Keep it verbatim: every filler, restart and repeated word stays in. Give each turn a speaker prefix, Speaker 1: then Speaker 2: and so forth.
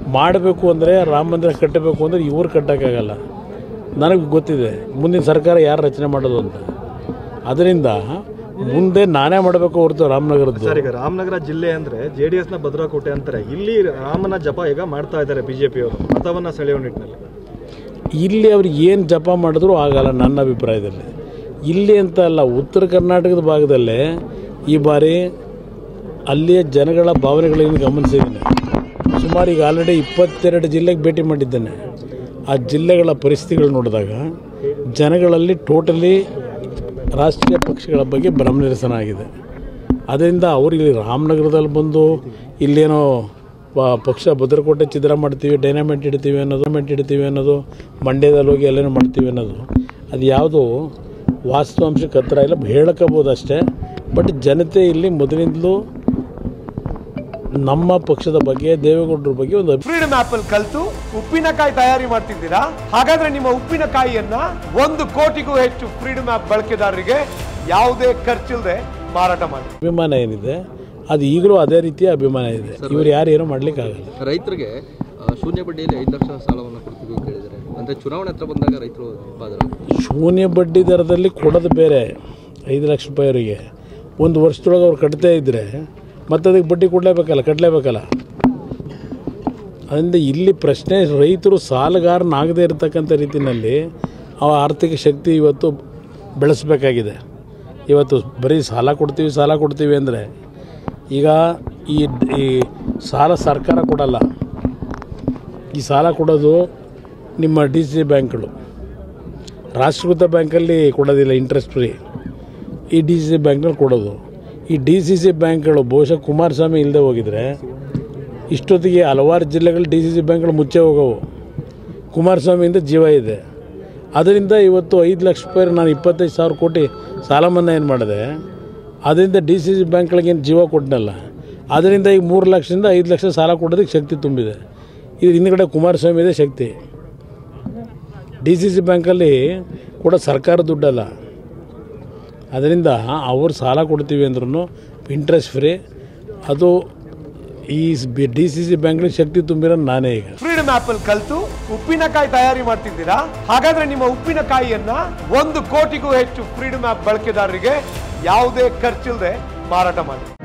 Speaker 1: ಮಾಡಬೇಕು ಅಂದರೆ ರಾಮ ಮಂದಿರ ಕಟ್ಟಬೇಕು ಅಂದರೆ ಇವ್ರು ಕಟ್ಟೋಕ್ಕಾಗಲ್ಲ. ನನಗೆ ಗೊತ್ತಿದೆ ಮುಂದಿನ ಸರ್ಕಾರ ಯಾರು ರಚನೆ ಮಾಡೋದು ಅಂತ. ಅದರಿಂದ ಮುಂದೆ ನಾನೇ ಮಾಡಬೇಕು ಹೊರತು ರಾಮನಗರದ್ದು.
Speaker 2: ಸರ್, ಈಗ ರಾಮನಗರ ಜಿಲ್ಲೆ ಅಂದರೆ ಜೆ ಡಿ ಎಸ್ನ ಭದ್ರಕೋಟೆ ಅಂತಾರೆ. ಇಲ್ಲಿ ರಾಮನ ಜಪ ಈಗ ಮಾಡ್ತಾ ಇದ್ದಾರೆ ಬಿ ಜೆ ಪಿಯವರು ಮತವನ್ನು ಸೆಳೆಯುವ ನಿಟ್ಟಿನಲ್ಲಿ.
Speaker 1: ಇಲ್ಲಿ ಅವ್ರಿಗೆ ಏನು ಜಪ ಮಾಡಿದ್ರು ಆಗಲ್ಲ ನನ್ನ ಅಭಿಪ್ರಾಯದಲ್ಲಿ. ಇಲ್ಲಿ ಅಂತ ಅಲ್ಲ, ಉತ್ತರ ಕರ್ನಾಟಕದ ಭಾಗದಲ್ಲೇ ಈ ಬಾರಿ ಅಲ್ಲಿಯ ಜನಗಳ ಭಾವನೆಗಳನ್ನು ಗಮನಿಸಿದ್ದೇನೆ. ಸುಮಾರು ಈಗ ಆಲ್ರೆಡಿ ಇಪ್ಪತ್ತೆರಡು ಜಿಲ್ಲೆಗೆ ಭೇಟಿ ಮಾಡಿದ್ದೇನೆ. ಆ ಜಿಲ್ಲೆಗಳ ಪರಿಸ್ಥಿತಿಗಳು ನೋಡಿದಾಗ ಜನಗಳಲ್ಲಿ ಟೋಟಲಿ ರಾಷ್ಟ್ರೀಯ ಪಕ್ಷಗಳ ಬಗ್ಗೆ ಭ್ರಮ ನಿರಸನ ಆಗಿದೆ. ಅದರಿಂದ ಅವ್ರಿಗೆ ರಾಮನಗರದಲ್ಲಿ ಬಂದು ಇಲ್ಲೇನೋ ಪಕ್ಷ ಭದ್ರಕೋಟೆ ಛಿದ್ರ ಮಾಡ್ತೀವಿ, ಡೈನಾಮೆಂಟ್ ಇಡ್ತೀವಿ ಅನ್ನೋದು ಮೆಂಟ್ ಇಡ್ತೀವಿ ಅನ್ನೋದು, ಮಂಡ್ಯದಲ್ಲಿ ಹೋಗಿ ಎಲ್ಲೇನೋ ಮಾಡ್ತೀವಿ ಅನ್ನೋದು ಅದು ಯಾವುದೋ ವಾಸ್ತವಾಂಶಕ್ಕೆ ಹತ್ತಿರ ಇಲ್ಲ. ಹೇಳಕಬೋದು ಅಷ್ಟೇ. ಬಟ್ ಜನತೆ ಇಲ್ಲಿ ಮೊದಲಿಂದಲೂ ನಮ್ಮ ಪಕ್ಷದ ಬಗ್ಗೆ, ದೇವೇಗೌಡರ ಬಗ್ಗೆ ಒಂದು
Speaker 3: ಫ್ರೀಡಮ್ ಆಪ್ ಅಲ್ಲಿ ಕಲಿತು ಉಪ್ಪಿನಕಾಯಿ ತಯಾರಿ ಮಾಡ್ತಿದ್ದೀರಾ? ಹಾಗಾದ್ರೆ ನಿಮ್ಮ ಉಪ್ಪಿನಕಾಯಿಯನ್ನ ಒಂದು ಕೋಟಿಗೂ ಹೆಚ್ಚು ಫ್ರೀಡಮ್ ಆಪ್ ಬಳಕೆದಾರರಿಗೆ ಯಾವುದೇ ಖರ್ಚಿಲ್ಲದೆ ಮಾರಾಟ ಮಾಡಿ.
Speaker 1: ಅಭಿಮಾನ ಏನಿದೆ ಅದು ಈಗಲೂ ಅದೇ ರೀತಿಯ ಅಭಿಮಾನ ಇದೆ. ಇವ್ರು ಯಾರು ಏನೋ ಮಾಡ್ಲಿಕ್ಕೆ ಆಗಲ್ಲ.
Speaker 4: ರೈತರಿಗೆ ಶೂನ್ಯ ಬಡ್ಡಿಯಲ್ಲಿ ಐದು ಲಕ್ಷ ಸಾಲವನ್ನು ಕೊಡ್ತೀವಿ ಅಂತ ಹೇಳಿದರೆ, ಅಂದರೆ ಚುನಾವಣೆ ಹತ್ರ ಬಂದಾಗ ರೈತರು
Speaker 1: ಶೂನ್ಯ ಬಡ್ಡಿ ದರದಲ್ಲಿ ಕೊಡೋದು ಬೇರೆ. ಐದು ಲಕ್ಷ ರೂಪಾಯಿ ಅವರಿಗೆ ಒಂದು ವರ್ಷದೊಳಗೆ ಅವ್ರು ಕಟ್ತೇ ಇದ್ದರೆ ಮತ್ತು ಅದಕ್ಕೆ ಬಡ್ಡಿ ಕೊಡಲೇಬೇಕಲ್ಲ, ಕಟ್ಟಲೇಬೇಕಲ್ಲ. ಅದರಿಂದ ಇಲ್ಲಿ ಪ್ರಶ್ನೆ ರೈತರು ಸಾಲಗಾರನಾಗದೇ ಇರತಕ್ಕಂಥ ರೀತಿಯಲ್ಲಿ ಆ ಆರ್ಥಿಕ ಶಕ್ತಿ ಇವತ್ತು ಬೆಳೆಸಬೇಕಾಗಿದೆ. ಇವತ್ತು ಬರೀ ಸಾಲ ಕೊಡ್ತೀವಿ ಸಾಲ ಕೊಡ್ತೀವಿ ಅಂದರೆ ಈಗ ಈ ಈ ಸಾಲ ಸರ್ಕಾರ ಕೊಡಲ್ಲ. ಈ ಸಾಲ ಕೊಡೋದು ನಿಮ್ಮ ಡಿ ಸಿ ಸಿ ಬ್ಯಾಂಕ್ಗಳು. ರಾಷ್ಟ್ರೀಕೃತ ಬ್ಯಾಂಕಲ್ಲಿ ಕೊಡೋದಿಲ್ಲ, ಇಂಟ್ರೆಸ್ಟ್ ಫ್ರೀ. ಈ ಡಿ ಸಿ ಸಿ ಬ್ಯಾಂಕ್ನಲ್ಲಿ ಕೊಡೋದು. ಈ ಡಿ ಸಿ ಸಿ ಬ್ಯಾಂಕ್ಗಳು ಬಹುಶಃ ಕುಮಾರಸ್ವಾಮಿ ಇಲ್ಲದೆ ಹೋಗಿದ್ರೆ ಇಷ್ಟೊತ್ತಿಗೆ ಹಲವಾರು ಜಿಲ್ಲೆಗಳು ಡಿ ಸಿ ಸಿ ಬ್ಯಾಂಕ್ಗಳು ಮುಚ್ಚೆ ಹೋಗೋವು. ಕುಮಾರಸ್ವಾಮಿಯಿಂದ ಜೀವ ಇದೆ. ಅದರಿಂದ ಇವತ್ತು ಐದು ಲಕ್ಷ ರೂಪಾಯಿ ನಾನು ಇಪ್ಪತ್ತೈದು ಸಾವಿರ ಕೋಟಿ ಸಾಲ ಮನ್ನಾ ಏನು ಮಾಡಿದೆ, ಅದರಿಂದ ಡಿ ಸಿ ಸಿ ಬ್ಯಾಂಕ್ಗಳಿಗೇನು ಜೀವ ಕೊಟ್ಟನಲ್ಲ, ಅದರಿಂದ ಈಗ ಮೂರು ಲಕ್ಷದಿಂದ ಐದು ಲಕ್ಷ ಸಾಲ ಕೊಡೋದಕ್ಕೆ ಶಕ್ತಿ ತುಂಬಿದೆ. ಇದು ಹಿಂದುಗಡೆ ಕುಮಾರಸ್ವಾಮಿ ಇದೆ ಶಕ್ತಿ. ಡಿ ಸಿ ಸಿ ಬ್ಯಾಂಕಲ್ಲಿ ಕೂಡ ಸರ್ಕಾರ ದುಡ್ಡಲ್ಲ. ಅದರಿಂದ ಅವರು ಸಾಲ ಕೊಡ್ತೀವಿ ಅಂದ್ರೂ ಇಂಟ್ರೆಸ್ಟ್ ಫ್ರೀ. ಅದು ಈ ಡಿ ಸಿ ಸಿ ಬ್ಯಾಂಕ್ಗೆ ಶಕ್ತಿ ತುಂಬಿರೋ ನಾನೇ. ಈಗ
Speaker 3: ಫ್ರೀಡಮ್ ಆಪ್ ಅಲ್ಲಿ ಕಲಿತು ಉಪ್ಪಿನಕಾಯಿ ತಯಾರಿ ಮಾಡ್ತಿದ್ದೀರಾ? ಹಾಗಾದ್ರೆ ನಿಮ್ಮ ಉಪ್ಪಿನಕಾಯಿಯನ್ನ ಒಂದು ಕೋಟಿಗೂ ಹೆಚ್ಚು ಫ್ರೀಡಮ್ ಆಪ್ ಬಳಕೆದಾರರಿಗೆ ಯಾವುದೇ ಖರ್ಚಿಲ್ಲದೆ ಮಾರಾಟ ಮಾಡಿ.